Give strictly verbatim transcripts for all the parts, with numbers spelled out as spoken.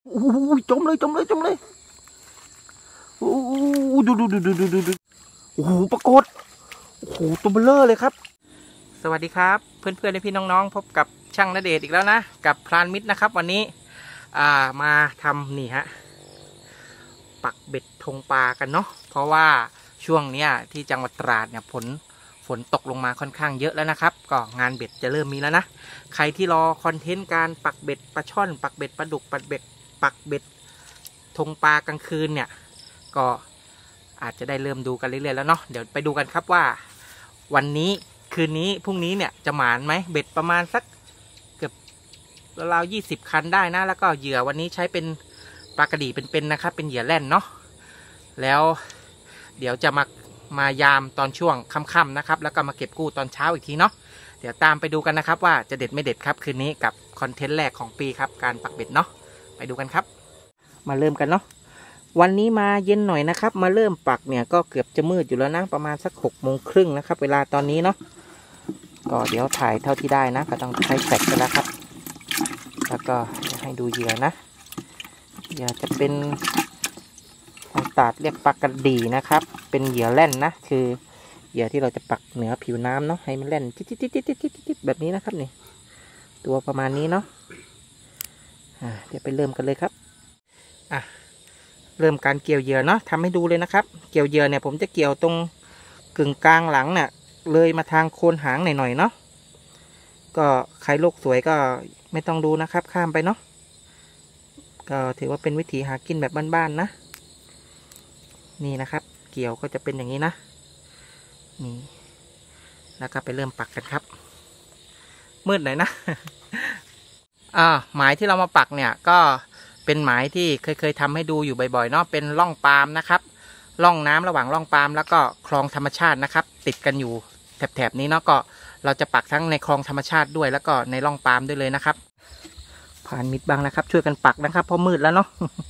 โอ้ยจมเลยจมเลยจมเลยโอ้ดูดูดูดูดูดูโอ้โหปรากฏโอ้โหตัวเบลอเลยครับสวัสดีครับเพื่อนเพื่อนและพี่น้องๆพบกับช่างณเดชน์อีกแล้วนะกับพรานมิตรนะครับวันนี้อ่ามาทำนี่ฮะปักเบ็ดธงปลากันเนาะเพราะว่าช่วงเนี้ยที่จังหวัดตราดเนี่ยฝนฝนตกลงมาค่อนข้างเยอะแล้วนะครับก็งานเบ็ดจะเริ่มมีแล้วนะใครที่รอคอนเทนต์การปักเบ็ดปลาช่อนปักเบ็ดปลาดุกปักเบ็ดปักเบ็ดธงปลากลางคืนเนี่ยก็อาจจะได้เริ่มดูกันเรื่อยๆแล้วเนาะเดี๋ยวไปดูกันครับว่าวันนี้คืนนี้พรุ่งนี้เนี่ยจะหมานไหมเบ็ดประมาณสักเกือบราวๆยี่สิบคันได้นะแล้วก็เหยื่อวันนี้ใช้เป็นปลากระดีเป็นๆนะครับเป็นเหยื่อแล่นเนาะแล้วเดี๋ยวจะมามายามตอนช่วงค่ำๆนะครับแล้วก็มาเก็บกู้ตอนเช้าอีกทีเนาะเดี๋ยวตามไปดูกันนะครับว่าจะเด็ดไม่เด็ดครับคืนนี้กับคอนเทนต์แรกของปีครับการปักเบ็ดเนาะไปดูกันครับมาเริ่มกันเนาะวันนี้มาเย็นหน่อยนะครับมาเริ่มปักเนี่ยก็เกือบจะมืดอยู่แล้วนะประมาณสักหกโมงครึ่งนะครับเวลาตอนนี้เนาะก็เดี๋ยวถ่ายเท่าที่ได้นะก็ต้องใช้แฟลชกันแล้วครับแล้วก็จะให้ดูเหยื่อนะเหยื่อจะเป็นทางตาดเรียกปลากระดีนะครับเป็นเหยื่อแล่นนะคือเหยื่อที่เราจะปักเหนือผิวน้ำเนาะให้มันแล่นจิ๊ดๆๆๆๆแบบนี้นะครับนี่ตัวประมาณนี้เนาะอ่าเดี๋ยวไปเริ่มกันเลยครับอ่ะเริ่มการเกี่ยวเหยื่อเนาะทำให้ดูเลยนะครับเกี่ยวเหยื่อเนี่ยผมจะเกี่ยวตรงกึ่งกลางหลังเนี่ยเลยมาทางโคนหางหน่อยๆเนาะก็ใครโลกสวยก็ไม่ต้องดูนะครับข้ามไปเนาะก็ถือว่าเป็นวิธีหากินแบบบ้านๆนะนี่นะครับเกี่ยวก็จะเป็นอย่างนี้นะนี่แล้วก็ไปเริ่มปักกันครับมืดหน่อยนะ อ่าหมายที่เรามาปักเนี่ยก็เป็นหมายที่เคยเคยทำให้ดูอยู่บ่อยๆเนาะเป็นร่องปาล์มนะครับร่องน้ำระหว่างร่องปาล์มแล้วก็คลองธรรมชาตินะครับติดกันอยู่แถบๆนี้เนาะก็เราจะปักทั้งในคลองธรรมชาติด้วยแล้วก็ในร่องปาล์มด้วยเลยนะครับผ่านมิดบังนะครับช่วยกันปักนะครับเพราะมืดแล้วเนาะ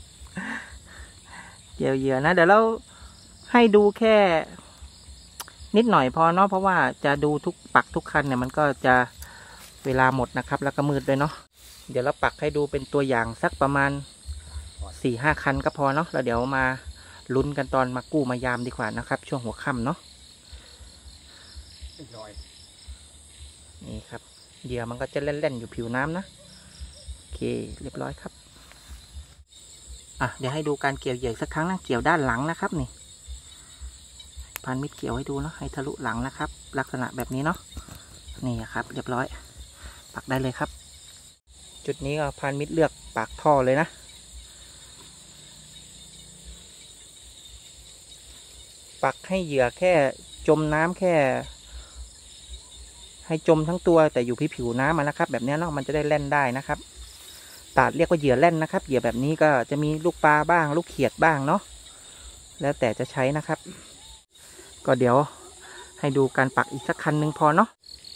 เกี่ยวเหยื่อนะเดี๋ยวเราให้ดูแค่นิดหน่อยพอเนาะเพราะว่าจะดูทุกปักทุกคันเนี่ยมันก็จะเวลาหมดนะครับแล้วก็มืดด้วยเนาะเดี๋ยวเราปักให้ดูเป็นตัวอย่างสักประมาณสี่ห้าคันก็พอเนาะแล้วเดี๋ยวมาลุ้นกันตอนมากู้มายามดีกว่านะครับช่วงหัวค่ำเนาะนี่ครับเหยื่อมันก็จะเล่นๆอยู่ผิวน้ำนะโอเคเรียบร้อยครับอ่ะเดี๋ยวให้ดูการเกี่ยวเหยื่อสักครั้งนะเกี่ยวด้านหลังนะครับนี่พันมิดเกี่ยวให้ดูเนาะให้ทะลุหลังนะครับลักษณะแบบนี้เนาะนี่ครับเรียบร้อยปักได้เลยครับจุดนี้ก็พันมิดเลือกปากท่อเลยนะปักให้เหยื่อแค่จมน้ำแค่ให้จมทั้งตัวแต่อยู่ที่ผิวน้ำมันนะครับแบบนี้เนาะมันจะได้เล่นได้นะครับตาดเรียกว่าเหยื่อเล่นนะครับเหยื่อแบบนี้ก็จะมีลูกปลาบ้างลูกเขียดบ้างเนาะแล้วแต่จะใช้นะครับก็เดี๋ยวให้ดูการปักอีกสักคันหนึ่งพอเนาะ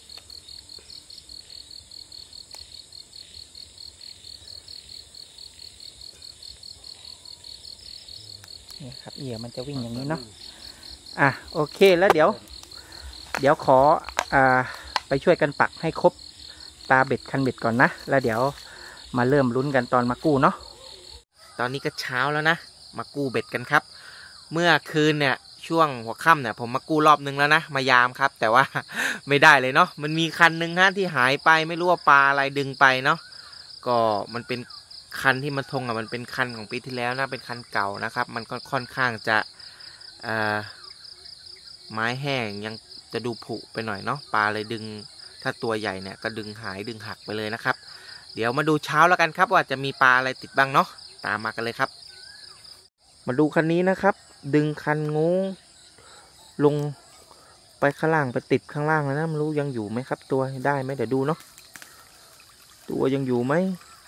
นี่ครับเหยื่อมันจะวิ่งอย่างนี้เนาะอ่ะโอเคแล้วเดี๋ยวเดี๋ยวขออ่าไปช่วยกันปักให้ครบตาเบ็ดคันเบ็ดก่อนนะแล้วเดี๋ยวมาเริ่มลุ้นกันตอนมากู้เนาะตอนนี้ก็เช้าแล้วนะมากู้เบ็ดกันครับเมื่อคืนเนี่ยช่วงหัวค่ำเนี่ยผมมากู้รอบนึงแล้วนะมายามครับแต่ว่าไม่ได้เลยเนาะมันมีคันหนึ่งฮะที่หายไปไม่รู้ว่าปลาอะไรดึงไปเนาะก็มันเป็นคันที่มันทงอ่ะมันเป็นคันของปีที่แล้วนะเป็นคันเก่านะครับมันก็ค่อนข้างจะไม้แห้งยังจะดูผุไปหน่อยเนาะปลาเลยดึงถ้าตัวใหญ่เนี่ยก็ดึงหายดึงหักไปเลยนะครับเดี๋ยวมาดูเช้าแล้วกันครับว่าจะมีปลาอะไรติดบ้างเนาะตามมากันเลยครับมาดูคันนี้นะครับดึงคันงูลงไปข้างล่างไปติดข้างล่างแล้วนะไม่รู้ยังอยู่ไหมครับตัวได้ไหมเดี๋ยวดูเนาะตัวยังอยู่ไหม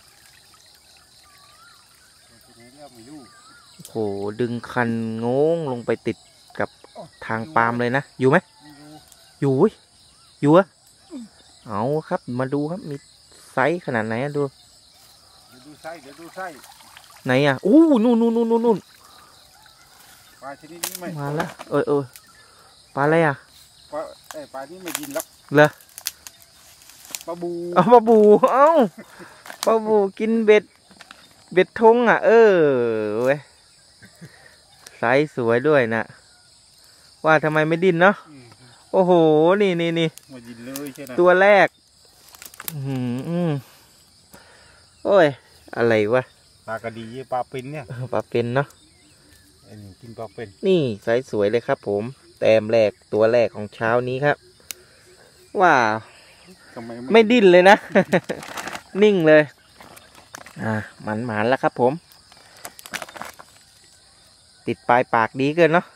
โหดึงคันงงลงไปติดกับทางปาล์มเลยนะอยู่ไหมอยู่อยู่อะเอาครับมาดูครับมีไซส์ขนาดไหนดูดูไซส์เดี๋ยวดูไซส์ไหนอ่ะอู้นู่นนู่นนู่นนู่นปลาชนิดนี้ไม่มาแล้วเออเออปลาอะไรอ่ะปลาไอ้ปลานี้ไม่กินหรอกเหรอปลาบูเอาปลาบูเอ้าปลาบูกินเบ็ดเบ็ดทงอ่ะเออเว้ยไซส์สวยด้วยนะว่าทำไมไม่ดิ้นเนาะโอ้โหนี่นี่นี่ตัวแรกอืมโอ้ยอะไรวะปลากระดีปลาเป็นเนี่ยปลาเป็นเนาะกินปลาเป็นนี่ไซส์สวยเลยครับผมแต้มแรกตัวแรกของเช้านี้ครับว้าวไม่ดิ้นเลยนะ นิ่งเลยอ่าหมันหมันแล้วครับผมติดปลายปากดีเกินเนาะ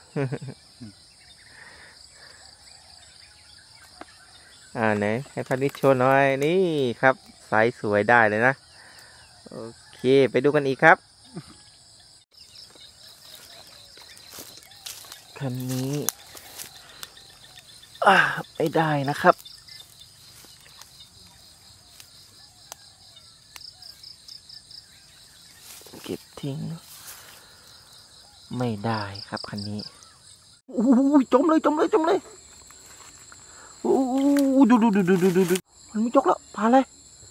อ่าไหนให้พันนิชโชว์หน่อยนี่ครับไซส์สวยได้เลยนะโอเคไปดูกันอีกครับคันนี้ไม่ได้นะครับเก็บทิ้งไม่ได้ครับคันนี้โอ้ยจมเลยจมเลยจมเลยโอ้ดูดูดูดูดูดูมันไม่จกแล้วพันเลย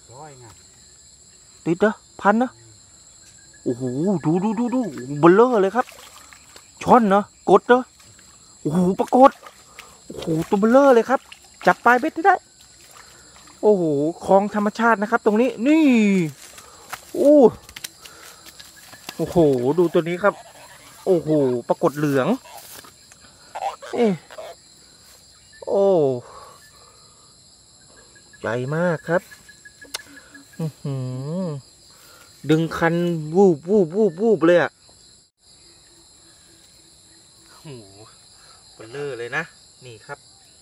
ติดเหรอพันนะโอ้โหดูดูดูดูเบลเลอร์เลยครับช้อนเนาะกดเนาะโอ้โหปรากฏโอ้โหตัวเบลเลอร์เลยครับจับปลายเบ็ดได้โอ้โหคลองธรรมชาตินะครับตรงนี้นี่โอ้โอ้โหดูตัวนี้ครับโอ้โหปรากฏเหลืองเอ๊ะโอ้ใหญ่มากครับดึงคันวูบวูบวูบวูบเลยอ่ะโอ้โหเบลเลอร์เลยนะนี่ครับ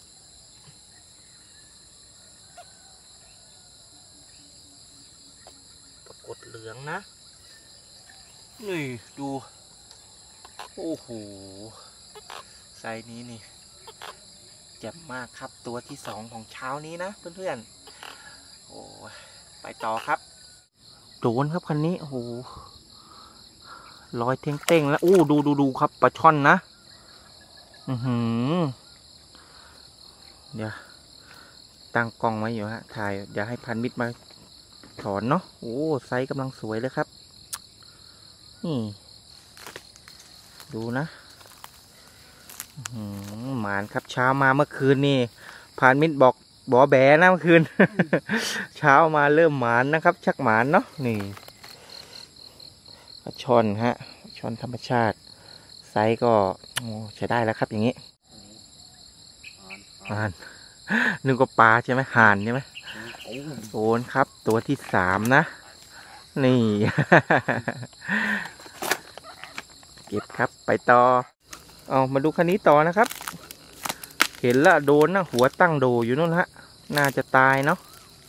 ปรากฏเหลืองนะนี่ดูโอ้โหไซส์นี้นี่แจ่มมากครับตัวที่สองของเช้านี้นะเพื่อนๆโอ้ไปต่อครับโดนครับคันนี้โอ้โหลอยเท่งเต้งแล้วโอ้ดูดูดูครับปลาช่อนนะอือหือเดี๋ยวตั้งกล้องไว้อยู่ฮะถ่ายเดี๋ยวให้พันมิตรมาถอนเนาะโอ้ไซส์กำลังสวยเลยครับนี่ดูนะหมานครับเช้ามาเมื่อคืนนี่พันมิตรบอกบอแบนะเมื่อคืน เช้ามาเริ่มหมานนะครับชักหมานเนาะนี่ปลาช่อนฮะช่อนธรรมชาติไซส์ก็โอ้ใช้ได้แล้วครับอย่างนี้ห่านนึกว่าปลาใช่ไหมห่านใช่ไหมโอนครับตัวที่สามนะนี่ เก็บครับไปต่อเอามาดูคันนี้ต่อนะครับเห็นละโดนนะหัวตั้งโดอยู่นู่นฮะน่าจะตายเนาะ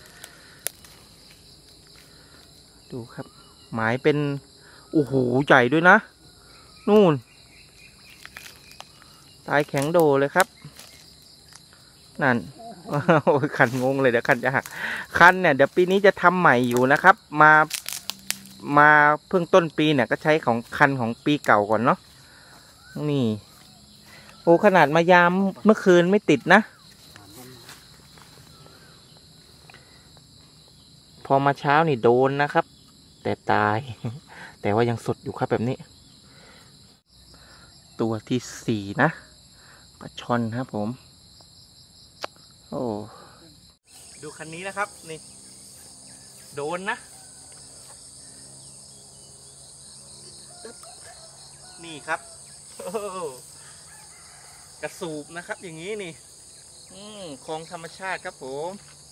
ดูครับหมายเป็นโอ้โหใหญ่ด้วยนะนู่นตายแข็งโดเลยครับนั่นโอ้ยคันงงเลยเดี๋ยวคันจะหักคันเนี่ยเดี๋ยวปีนี้จะทำใหม่อยู่นะครับมามาเพิ่งต้นปีเนี่ยก็ใช้ของคันของปีเก่าก่อนเนาะนี่โอ้ขนาดมายามเมื่อคืนไม่ติดนะพอมาเช้านี่โดนนะครับแต่ตายแต่ว่ายังสดอยู่ครับแบบนี้ตัวที่สี่นะปลาช่อนครับผมโอ้ดูคันนี้นะครับนี่โดนนะนี่ครับกระสูบนะครับอย่างนี้นี่คลองธรรมชาติครับผม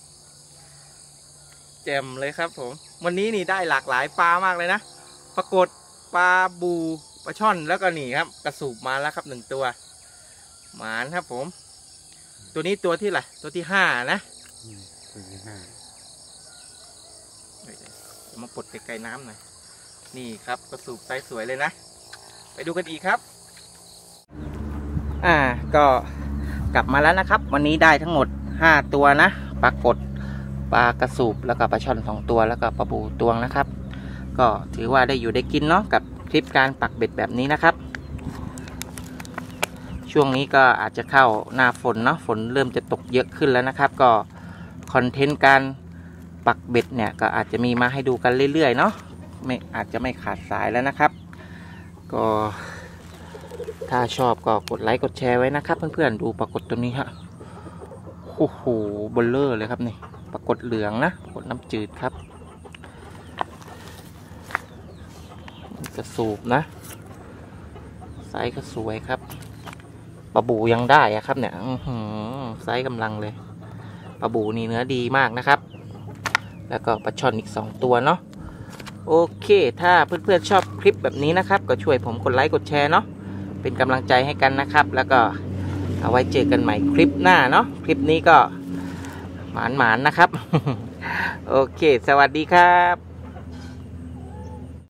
แจ่มเลยครับผมวันนี้นี่ได้หลากหลายปลามากเลยนะปรากฏปลาบูปลาช่อนแล้วก็นี่ครับกระสูบมาแล้วครับหนึ่งตัวหมานครับผมตัวนี้ตัวที่ไหนตัวที่ห้านะตัวที่ห้ามาปลดไกลๆน้ำหน่อยนี่ครับกระสูบไซส์สวยเลยนะไปดูกันอีกครับอ่าก็กลับมาแล้วนะครับวันนี้ได้ทั้งหมดห้าตัวนะปรากฏปลากระสูบแล้วก็ปลาช่อนสองตัวแล้วก็ปลาบูตวงนะครับก็ถือว่าได้อยู่ได้กินเนาะกับคลิปการปักเบ็ดแบบนี้นะครับช่วงนี้ก็อาจจะเข้าหน้าฝนเนาะฝนเริ่มจะตกเยอะขึ้นแล้วนะครับก็คอนเทนต์การปักเบ็ดเนี่ยก็อาจจะมีมาให้ดูกันเรื่อยๆเนาะไม่อาจจะไม่ขาดสายแล้วนะครับ ก็ถ้าชอบก็กดไลค์กดแชร์ไว้นะครับเพื่อนๆดูปรากฏตัวนี้ฮะโอ้โหเบลเลอร์เลยครับนี่ปรากฏเหลืองนะปรากฏน้ำจืดครับกระสูบนะไซส์ก็สวยครับปลาบูยังได้อะครับเนี่ยไซส์กำลังเลยปลาบูนี่เนื้อดีมากนะครับแล้วก็ปลาช่อนอีกสองตัวเนาะโอเคถ้าเพื่อนๆชอบคลิปแบบนี้นะครับก็ช่วยผมกดไลค์กดแชร์เนาะเป็นกำลังใจให้กันนะครับแล้วก็เอาไว้เจอกันใหม่คลิปหน้าเนาะคลิปนี้ก็หมานๆนะครับ โอเคสวัสดีครับ